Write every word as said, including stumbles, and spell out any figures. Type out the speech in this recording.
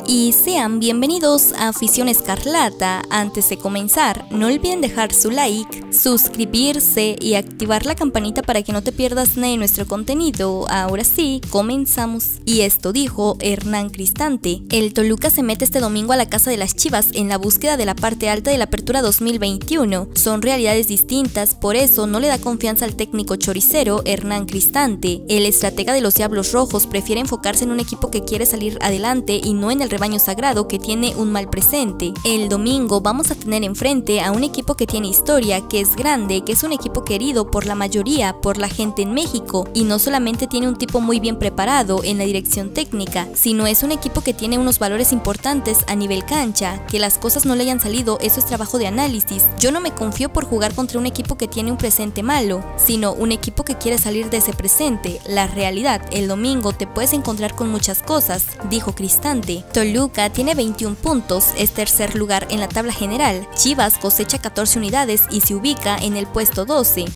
Y sean bienvenidos a Afición Escarlata. Antes de comenzar, no olviden dejar su like, suscribirse y activar la campanita para que no te pierdas nada de nuestro contenido. Ahora sí, comenzamos. Y esto dijo Hernán Cristante. El Toluca se mete este domingo a la casa de las Chivas en la búsqueda de la parte alta de la Apertura dos mil veintiuno. Son realidades distintas, por eso no le da confianza al técnico choricero Hernán Cristante. El estratega de los Diablos Rojos prefiere enfocarse en un equipo que quiere salir adelante y no en el rebaño sagrado que tiene un mal presente. El domingo vamos a tener enfrente a un equipo que tiene historia, que es grande, que es un equipo querido por la mayoría, por la gente en México, y no solamente tiene un tipo muy bien preparado en la dirección técnica, sino es un equipo que tiene unos valores importantes a nivel cancha. Que las cosas no le hayan salido, eso es trabajo de análisis. Yo no me confío por jugar contra un equipo que tiene un presente malo, sino un equipo que quiere salir de ese presente. La realidad, el domingo te puedes encontrar con muchas cosas, dijo Cristante. Toluca tiene veintiún puntos, es tercer lugar en la tabla general. Chivas cosecha catorce unidades y se ubica en el puesto doce.